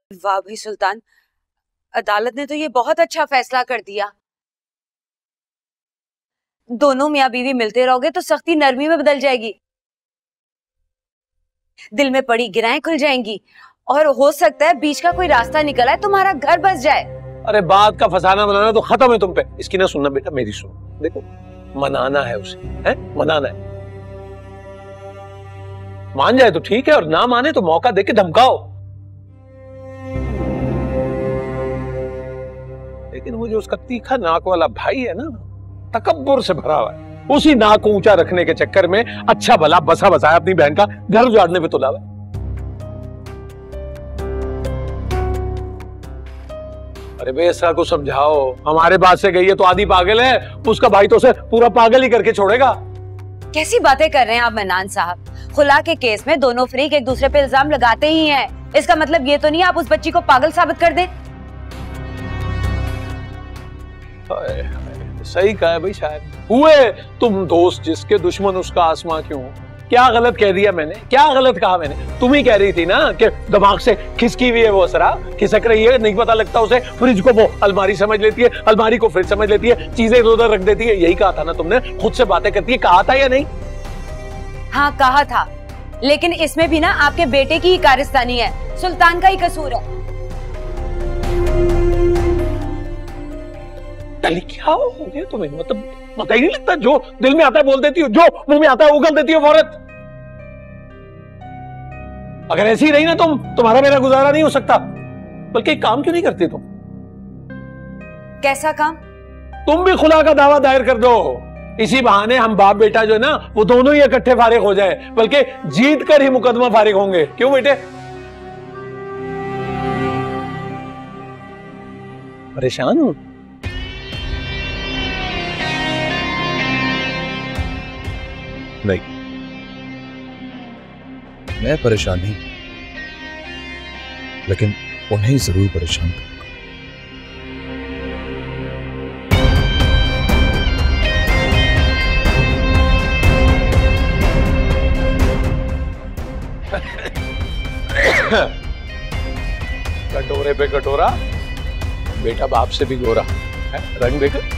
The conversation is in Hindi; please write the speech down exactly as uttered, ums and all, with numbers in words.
वाह भाई सुल्तान, अदालत ने तो ये बहुत अच्छा फैसला कर दिया। दोनों मियाँ बीवी मिलते रहोगे तो सख्ती नरमी में बदल जाएगी, दिल में पड़ी गिराएं खुल जाएंगी और हो सकता है बीच का कोई रास्ता निकल आए, तुम्हारा घर बस जाए। अरे बात का फसाना बनाना तो खत्म है तुम पे। इसकी ना सुनना बेटा, मेरी सुन। देखो, मनाना है उसे, है मनाना है। मान जाए तो ठीक है और ना माने तो मौका देके धमकाओ। लेकिन वो जो उसका तीखा नाक वाला भाई है ना, तकब्बुर से भरा हुआ है, उसी नाक को ऊंचा रखने के चक्कर में अच्छा भला बसा बसाया अपनी बहन का घर उजाड़ने पे तुला हुआ है। अरे बेसरा को समझाओ, हमारे बात से गई है तो आधी पागल है, उसका भाई तो उसे पूरा पागल ही करके छोड़ेगा। कैसी बातें कर रहे हैं आप मन्नान साहब? खुला के केस में दोनों फरीक एक दूसरे पे इल्जाम लगाते ही हैं। इसका मतलब ये तो नहीं आप उस बच्ची को पागल साबित कर दें। सही कहा है भाई, शायद हुए तुम दोस्त जिसके दुश्मन उसका आसमां क्यों। क्या गलत कह दिया मैंने, क्या गलत कहा मैंने? तुम ही कह रही थी ना कि दिमाग से खिसकी हुई है वो, असरा खिसक रही है, नहीं पता लगता उसे। फ्रिज को वो अलमारी समझ लेती है, अलमारी को फ्रिज समझ लेती है, चीजें इधर उधर रख देती है। यही कहा था ना तुमने, खुद से बातें करती है, कहा था या नहीं? हाँ कहा था, लेकिन इसमें भी ना आपके बेटे की ही कारस्तानी है, सुल्तान का ही कसूर है। क्या हो गया तुम्हें? मतलब पता ही नहीं लगता, जो दिल में आता है बोल देती हो, जो मुंह में आता है उगल देती हो औरत। अगर ऐसी रही ना तुम, तुम्हारा मेरा गुजारा नहीं हो सकता। बल्कि एक काम क्यों नहीं करती तुम? कैसा काम? तुम भी खुला का दावा दायर कर दो। इसी बहाने हम बाप बेटा जो है ना, वो दोनों ही इकट्ठे फारिग हो जाए, बल्कि जीत कर ही मुकदमा फारिग होंगे। क्यों बेटे? परेशान हूं? नहीं, मैं परेशान नहीं, लेकिन उन्हें जरूर परेशान करूंगा। कटोरे पे कटोरा, बेटा बाप से भी गोरा है, रंग देखो।